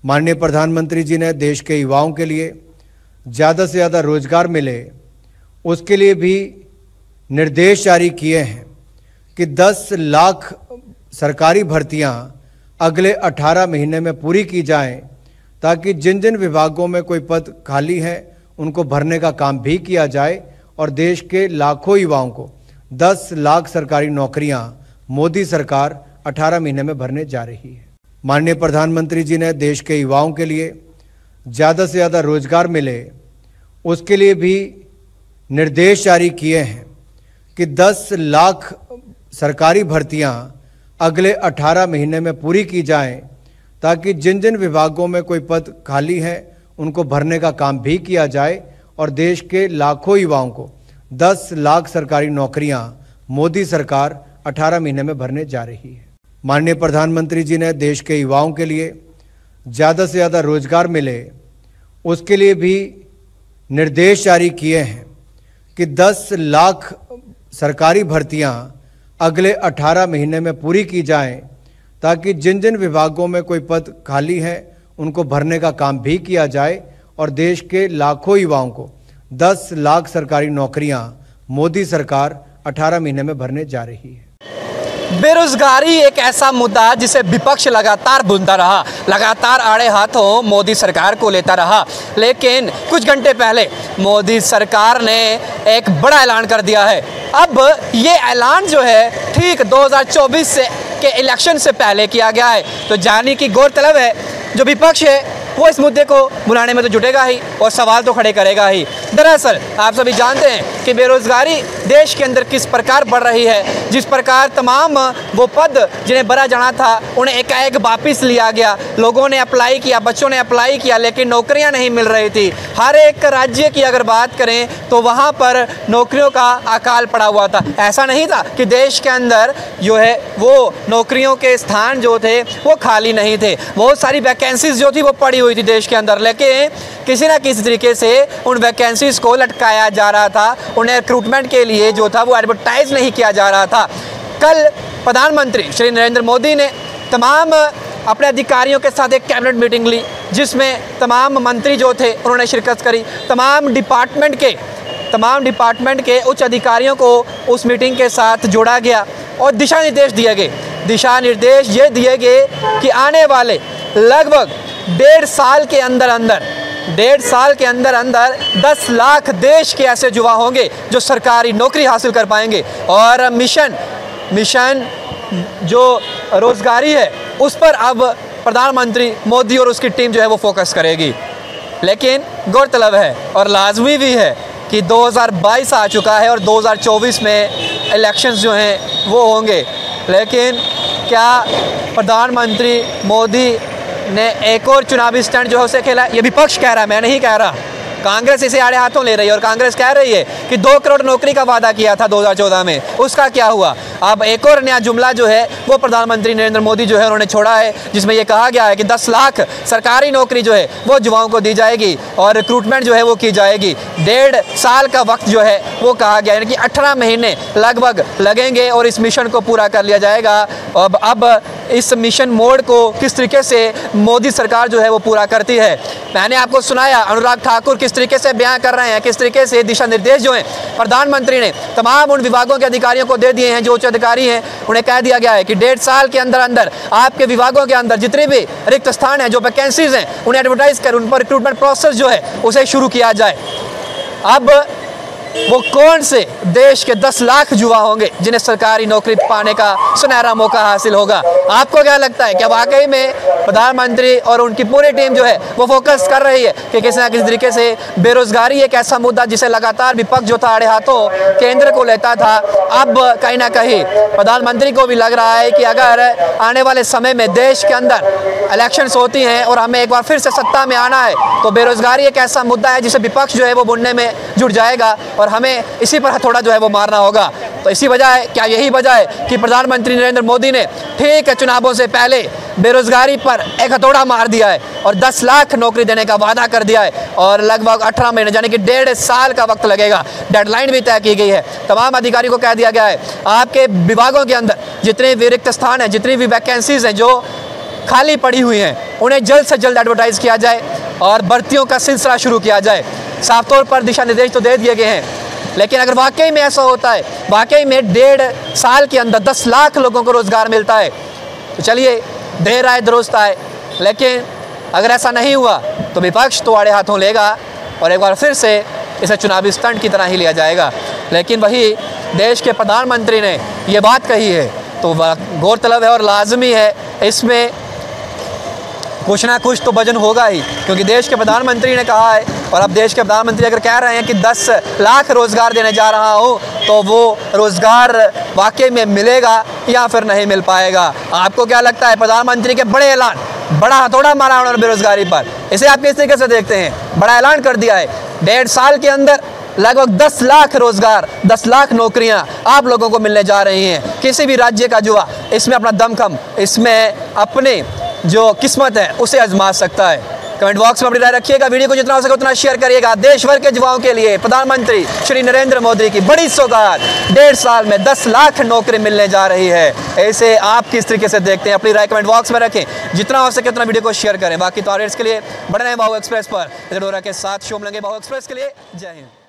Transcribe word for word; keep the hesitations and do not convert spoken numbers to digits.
माननीय प्रधानमंत्री जी ने देश के युवाओं के लिए ज़्यादा से ज़्यादा रोजगार मिले, उसके लिए भी निर्देश जारी किए हैं कि दस लाख सरकारी भर्तियां अगले अठारह महीने में पूरी की जाएं, ताकि जिन जिन विभागों में कोई पद खाली है उनको भरने का काम भी किया जाए और देश के लाखों युवाओं को दस लाख सरकारी नौकरियां मोदी सरकार अठारह महीने में भरने जा रही है। माननीय प्रधानमंत्री जी ने देश के युवाओं के लिए ज़्यादा से ज़्यादा रोजगार मिले, उसके लिए भी निर्देश जारी किए हैं कि दस लाख सरकारी भर्तियां अगले अठारह महीने में पूरी की जाएं, ताकि जिन जिन विभागों में कोई पद खाली है उनको भरने का काम भी किया जाए और देश के लाखों युवाओं को दस लाख सरकारी नौकरियां मोदी सरकार अठारह महीने में भरने जा रही है। माननीय प्रधानमंत्री जी ने देश के युवाओं के लिए ज़्यादा से ज़्यादा रोजगार मिले, उसके लिए भी निर्देश जारी किए हैं कि दस लाख सरकारी भर्तियां अगले अठारह महीने में पूरी की जाएं, ताकि जिन जिन विभागों में कोई पद खाली है उनको भरने का काम भी किया जाए और देश के लाखों युवाओं को दस लाख सरकारी नौकरियां मोदी सरकार अठारह महीने में भरने जा रही है। बेरोजगारी एक ऐसा मुद्दा जिसे विपक्ष लगातार बुनता रहा, लगातार आड़े हाथों मोदी सरकार को लेता रहा, लेकिन कुछ घंटे पहले मोदी सरकार ने एक बड़ा ऐलान कर दिया है। अब ये ऐलान जो है ठीक दो हज़ार चौबीस से के इलेक्शन से पहले किया गया है, तो जाने की गौरतलब है जो विपक्ष है वो इस मुद्दे को बुलाने में तो जुटेगा ही और सवाल तो खड़े करेगा ही। दरअसल आप सभी जानते हैं कि बेरोजगारी देश के अंदर किस प्रकार बढ़ रही है, जिस प्रकार तमाम वो पद जिन्हें भरा जाना था उन्हें एकाएक वापस लिया गया। लोगों ने अप्लाई किया, बच्चों ने अप्लाई किया, लेकिन नौकरियां नहीं मिल रही थी। हर एक राज्य की अगर बात करें तो वहाँ पर नौकरियों का अकाल पड़ा हुआ था। ऐसा नहीं था कि देश के अंदर जो है वो नौकरियों के स्थान जो थे वो खाली नहीं थे, बहुत सारी वैकेंसीज जो थी वो पड़ी हुई थी देश के अंदर, लेकिन किसी ना किसी तरीके से उन वैकेंसीज को लटकाया जा रहा था, उन्हें रिक्रूटमेंट के लिए जो था वो एडवर्टाइज नहीं किया जा रहा था। कल प्रधानमंत्री श्री नरेंद्र मोदी ने तमाम अपने अधिकारियों के साथ एक कैबिनेट मीटिंग ली, जिसमें तमाम मंत्री जो थे उन्होंने शिरकत करी। तमाम डिपार्टमेंट के तमाम डिपार्टमेंट के उच्च अधिकारियों को उस मीटिंग के साथ जोड़ा गया और दिशा निर्देश दिए गए। दिशा निर्देश ये दिए गए कि आने वाले लगभग डेढ़ साल के अंदर अंदर डेढ़ साल के अंदर अंदर दस लाख देश के ऐसे युवा होंगे जो सरकारी नौकरी हासिल कर पाएंगे और मिशन मिशन जो रोजगारी है उस पर अब प्रधानमंत्री मोदी और उसकी टीम जो है वो फोकस करेगी। लेकिन गौरतलब है और लाजमी भी है कि दो हज़ार बाईस आ चुका है और दो हज़ार चौबीस में इलेक्शंस जो हैं वो होंगे, लेकिन क्या प्रधानमंत्री मोदी ने एक और चुनावी स्टंट जो है उसे खेला? ये विपक्ष कह रहा है, मैं नहीं कह रहा। कांग्रेस इसे आड़े हाथों ले रही है और कांग्रेस कह रही है कि दो करोड़ नौकरी का वादा किया था दो हज़ार चौदह में, उसका क्या हुआ? अब एक और नया जुमला जो है वो प्रधानमंत्री नरेंद्र मोदी जो है उन्होंने छोड़ा है, जिसमें ये कहा गया है कि दस लाख सरकारी नौकरी जो है वो युवाओं को दी जाएगी और रिक्रूटमेंट जो है वो की जाएगी। डेढ़ साल का वक्त जो है वो कहा गया, यानी कि अठारह महीने लगभग लगेंगे और इस मिशन को पूरा कर लिया जाएगा। अब अब इस मिशन मोड को किस तरीके से मोदी सरकार जो है वो पूरा करती है, मैंने आपको सुनाया। अनुराग ठाकुर किस तरीके से बयान कर रहे हैं, किस तरीके से दिशा निर्देश जो हैं प्रधानमंत्री ने तमाम उन विभागों के अधिकारियों को दे दिए हैं जो उच्च अधिकारी हैं। उन्हें कह दिया गया है कि डेढ़ साल के अंदर अंदर आपके विभागों के अंदर जितने भी रिक्त स्थान हैं, जो वैकेंसीज हैं, उन्हें एडवर्टाइज कर उन पर रिक्रूटमेंट प्रोसेस जो है उसे शुरू किया जाए। अब वो कौन से देश के दस लाख युवा होंगे जिन्हें सरकारी नौकरी पाने का सुनहरा मौका हासिल होगा? आपको क्या लगता है, क्या वाकई में प्रधानमंत्री और उनकी पूरी टीम जो है वो फोकस कर रही है कि किसी ना किसी तरीके से बेरोजगारी एक ऐसा मुद्दा जिसे लगातार विपक्ष जो था आड़े हाथों केंद्र को लेता था, अब कहीं ना कहीं प्रधानमंत्री को भी लग रहा है कि अगर आने वाले समय में देश के अंदर इलेक्शंस होती हैं और हमें एक बार फिर से सत्ता में आना है तो बेरोजगारी एक ऐसा मुद्दा है जिसे विपक्ष जो है वो बुनने में जुट जाएगा और हमें इसी पर हथौड़ा जो है वो मारना होगा। तो इसी वजह है, क्या यही वजह है कि प्रधानमंत्री नरेंद्र मोदी ने ठीक चुनावों से पहले बेरोजगारी पर एक हथौड़ा मार दिया है और दस लाख नौकरी देने का वादा कर दिया है और लगभग अठारह महीने यानी कि डेढ़ साल का वक्त लगेगा। डेडलाइन भी तय की गई है। तमाम अधिकारियों को कह दिया गया है आपके विभागों के अंदर जितने भी रिक्त स्थान हैं, जितनी भी वैकेंसीज हैं जो खाली पड़ी हुई हैं, उन्हें जल्द से जल्द एडवर्टाइज़ किया जाए और भर्तियों का सिलसिला शुरू किया जाए। साफ तौर पर दिशा निर्देश तो दे दिए गए हैं, लेकिन अगर वाकई में ऐसा होता है, वाकई में डेढ़ साल के अंदर दस लाख लोगों को रोज़गार मिलता है, तो चलिए देर आए दुरुस्त आए। लेकिन अगर ऐसा नहीं हुआ तो विपक्ष तो आड़े हाथों लेगा और एक बार फिर से इसे चुनावी स्टंट की तरह ही लिया जाएगा। लेकिन वही देश के प्रधानमंत्री ने ये बात कही है तो गौरतलब है और लाजमी है इसमें कुछ ना कुछ तो वजन होगा ही, क्योंकि देश के प्रधानमंत्री ने कहा है और अब देश के प्रधानमंत्री अगर कह रहे हैं कि दस लाख रोज़गार देने जा रहा हूँ तो वो रोज़गार वाकई में मिलेगा या फिर नहीं मिल पाएगा। आपको क्या लगता है? प्रधानमंत्री के बड़े ऐलान, बड़ा हथौड़ा मारा उन्होंने बेरोजगारी पर, इसे आप किस तरीके से देखते हैं? बड़ा ऐलान कर दिया है, डेढ़ साल के अंदर लगभग दस लाख रोजगार, दस लाख नौकरियां आप लोगों को मिलने जा रही हैं। किसी भी राज्य का युवा इसमें अपना दमखम, इसमें अपने जो किस्मत है उसे आजमा सकता है। कमेंट बॉक्स में अपनी राय रखिएगा, वीडियो को जितना हो सके उतना शेयर करिएगा। देश भर के युवाओं के लिए प्रधानमंत्री श्री नरेंद्र मोदी की बड़ी सौगात, डेढ़ साल में दस लाख नौकरी मिलने जा रही है। ऐसे आप किस तरीके से देखते हैं? अपनी राय कमेंट बॉक्स में रखें, जितना हो सके उतना वीडियो को शेयर करें। बाकी तो अपडेट्स के लिए बने रहें बाहु एक्सप्रेस पर। डोरा के साथ शोम लेंगे बाहु एक्सप्रेस के लिए। जय हिंद।